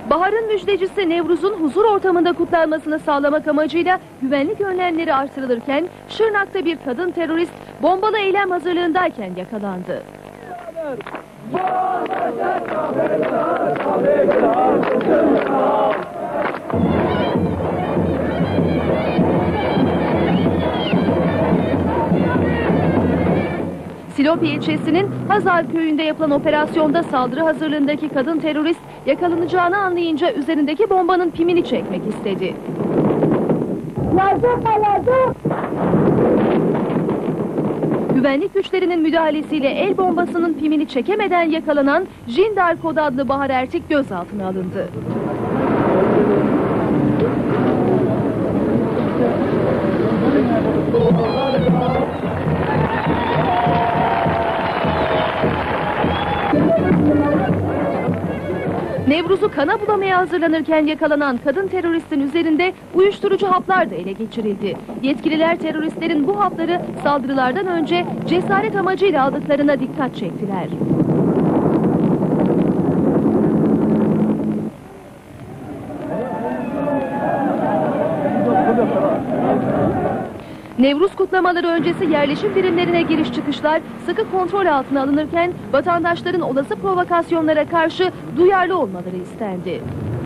Baharın müjdecisi Nevruz'un huzur ortamında kutlanmasını sağlamak amacıyla güvenlik önlemleri artırılırken Şırnak'ta bir kadın terörist bombalı eylem hazırlığındayken yakalandı. Silopi ilçesinin Hazar köyünde yapılan operasyonda saldırı hazırlığındaki kadın terörist yakalanacağını anlayınca üzerindeki bombanın pimini çekmek istedi. Güvenlik güçlerinin müdahalesiyle el bombasının pimini çekemeden yakalanan Jindar Kod adlı Bahar Ertik gözaltına alındı. Nevruz'u kana bulamaya hazırlanırken yakalanan kadın teröristin üzerinde uyuşturucu haplar da ele geçirildi. Yetkililer teröristlerin bu hapları saldırılardan önce cesaret amacıyla aldıklarına dikkat çektiler. Nevruz kutlamaları öncesi yerleşim birimlerine giriş çıkışlar sıkı kontrol altına alınırken vatandaşların olası provokasyonlara karşı duyarlı olmaları istendi.